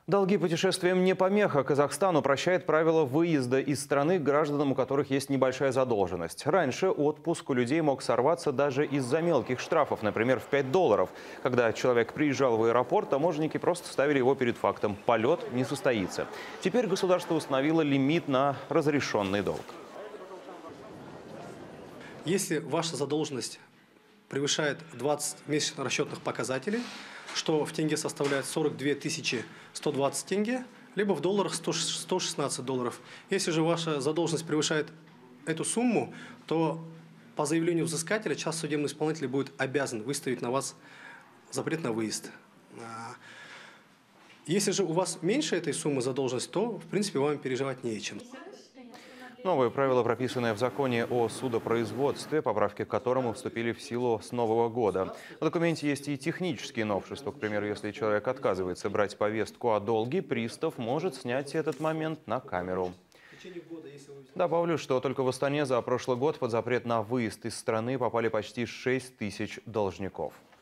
Долги путешествиям не помеха. Казахстан упрощает правила выезда из страны гражданам, у которых есть небольшая задолженность. Раньше отпуск у людей мог сорваться даже из-за мелких штрафов, например, в $5. Когда человек приезжал в аэропорт, таможенники просто ставили его перед фактом: полет не состоится. Теперь государство установило лимит на разрешенный долг. Если ваша задолженность превышает 20 месячных расчетных показателей, что в тенге составляет 42 120 тенге, либо в долларах 116 долларов. Если же ваша задолженность превышает эту сумму, то по заявлению взыскателя частный судебный исполнитель будет обязан выставить на вас запрет на выезд. Если же у вас меньше этой суммы задолженности, то, в принципе, вам переживать не о чем. Новые правила, прописанные в законе о судопроизводстве, поправки к которому вступили в силу с Нового года. В документе есть и технические новшества. К примеру, если человек отказывается брать повестку о долге, пристав может снять этот момент на камеру. Добавлю, что только в Астане за прошлый год под запрет на выезд из страны попали почти 6 тысяч должников.